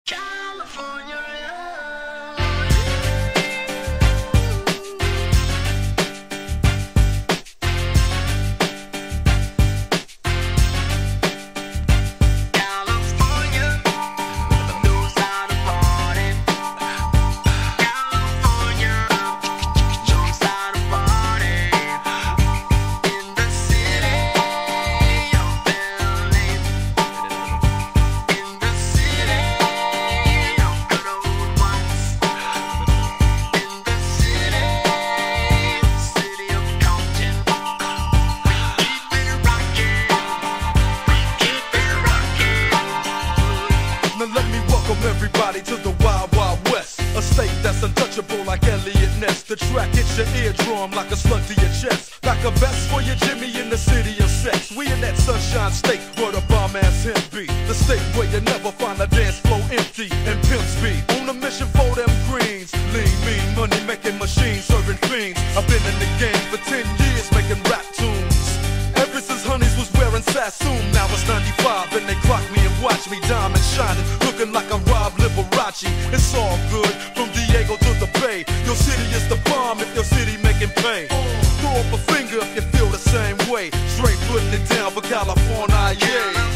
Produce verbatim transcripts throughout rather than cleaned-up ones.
Everybody to the Wild Wild West, a state that's untouchable like Elliot Ness. The track hits your eardrum like a slug to your chest, like a vest for your Jimmy in the city of sex. We in that sunshine state where the bomb ass him be, the state where you never find a dance floor empty and pimp speed. On a mission for them greens, lean, mean, money making machines, serving fiends. I've been in the game for ten years making rap tunes. Ever since Honeys was wearing Sassoon, now it's ninety-five and they clock me and watch me diamond shining, looking like I'm Rob Liberace. It's all good from Diego to the Bay. Your city is the bomb if your city making pain. Throw up a finger if you feel the same way. Straight putting it down for California, yeah.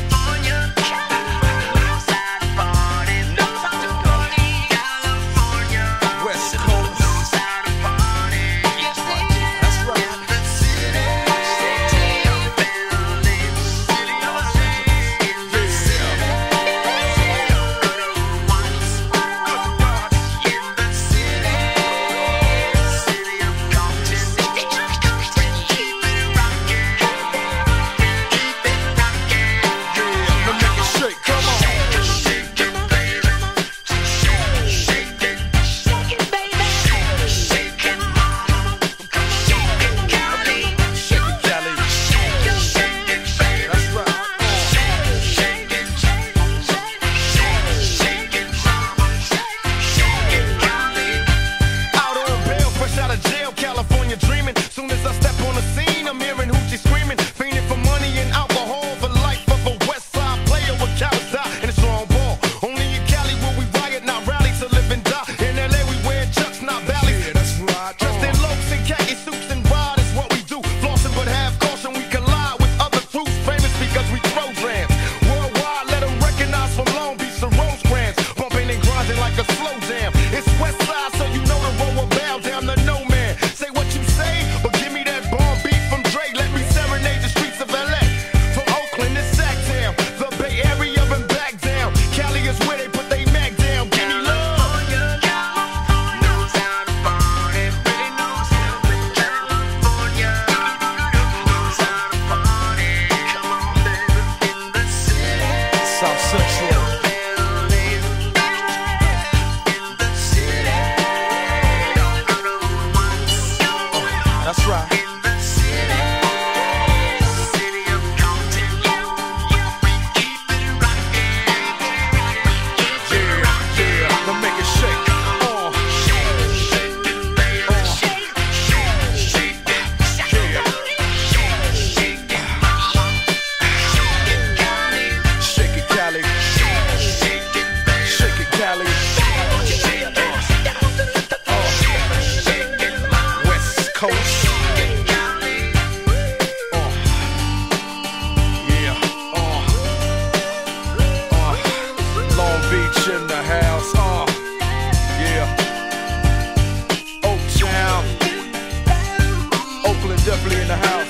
Definitely in the house.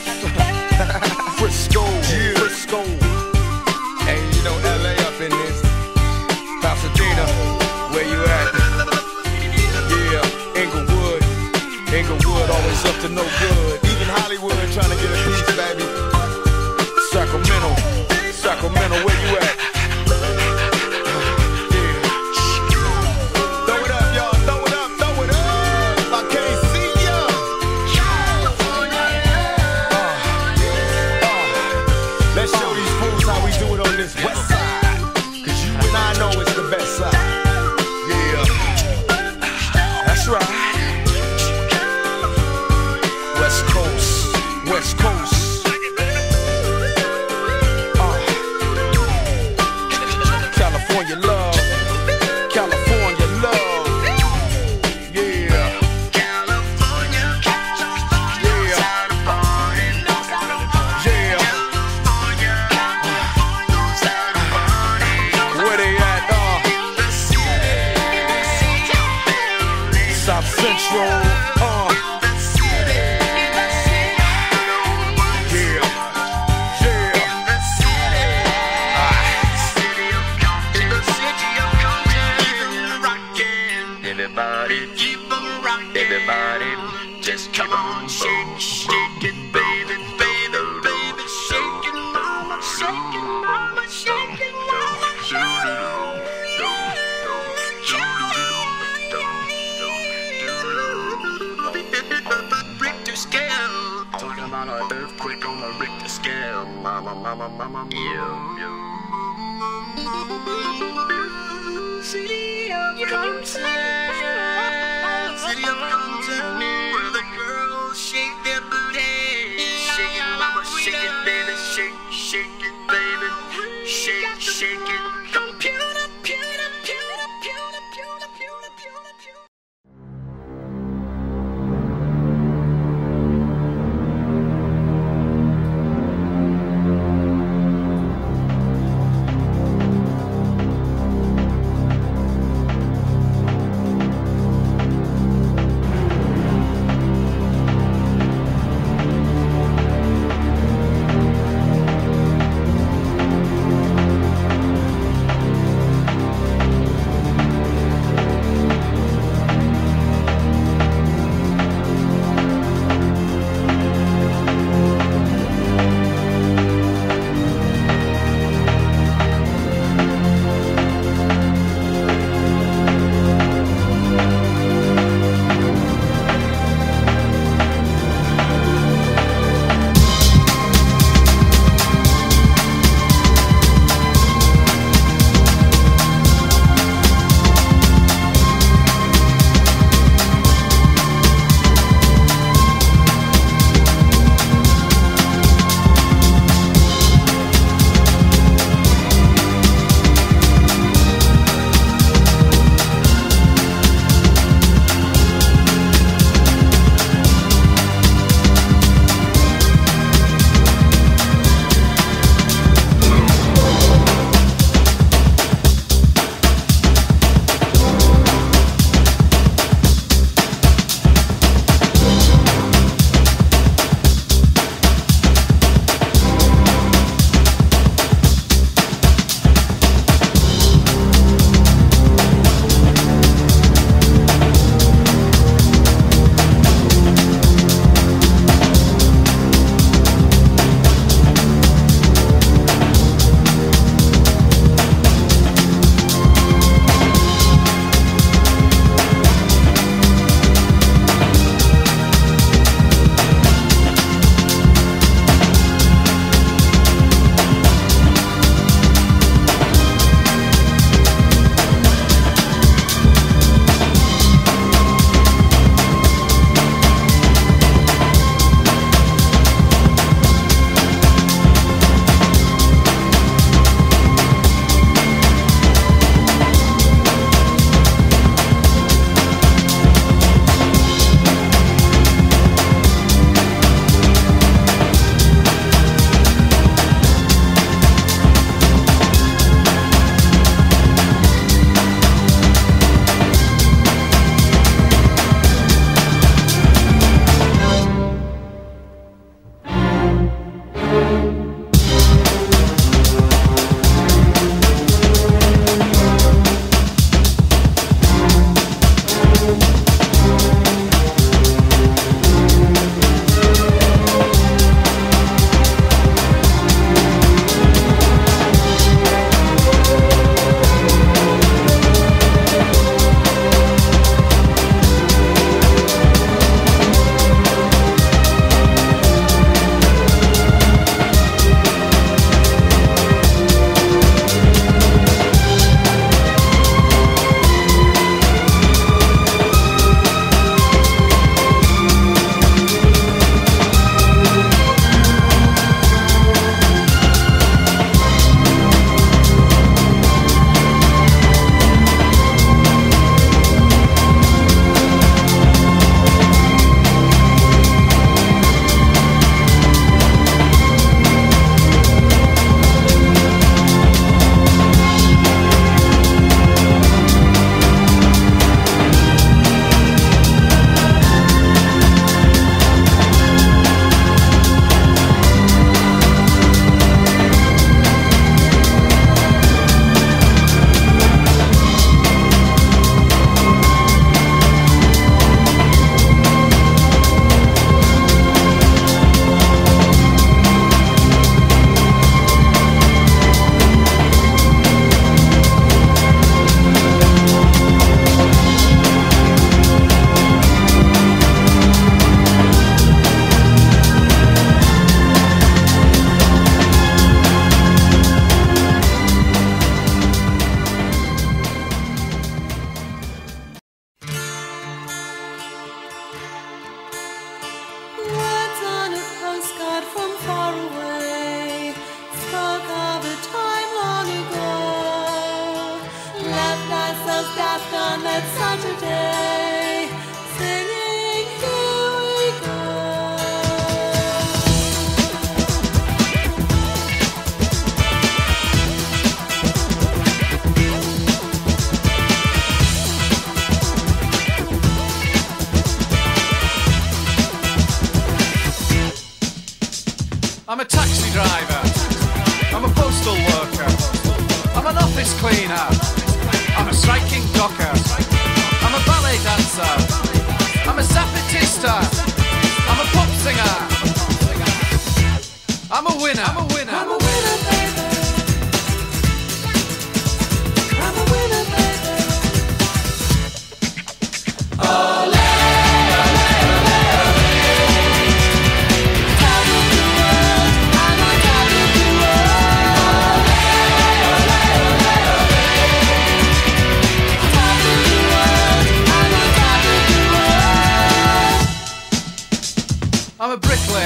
Frisco, yeah. Frisco. Hey, you know L A up in this. Pasadena, where you at? Yeah, Inglewood. Inglewood always up to no good. Even Hollywood trying to get a piece, baby. Sacramento, Sacramento, where you at? West side, cause you and I know it's the best side. Yeah, that's right. West Coast, West Coast. Uh, California love. Yeah. California, Yeah. outside of party, Yeah. California, outside of party. Where they at? Uh, The city, South Central. Uh, the city, the city. yeah. Yeah. The city, city of Compton, the city of Compton. Keep on rocking, everybody. Keep on rocking, everybody. Just keep on shaking, shaking, baby, baby, baby, shaking, mama, shaking, mama, shaking, mama, shaking. Richter scale. Talking about an earthquake on the Richter scale. Mama, mama, mama, yeah, yeah. City of Compton, city of Compton, where the girls shake their booty, shake it, mama, shake it, baby, shake, shake it, baby, shake, shake it. Computer, pewter, pewter, pewter, pewter, pewter, pewter, pewter. was daft on that Saturday, singing, here we go. I'm a taxi driver, I'm a postal worker, I'm an office cleaner, I'm a striking docker, I'm a ballet dancer, I'm a zapatista, I'm a pop singer, I'm a winner, I'm a winner, I'm a winner, baby. I'm a winner, baby. Ole, ole, ole, ole. Top of the world, I'm on top of the world. Ole, ole, ole, ole. Top of the world, I'm on top of the world. I'm a bricklayer,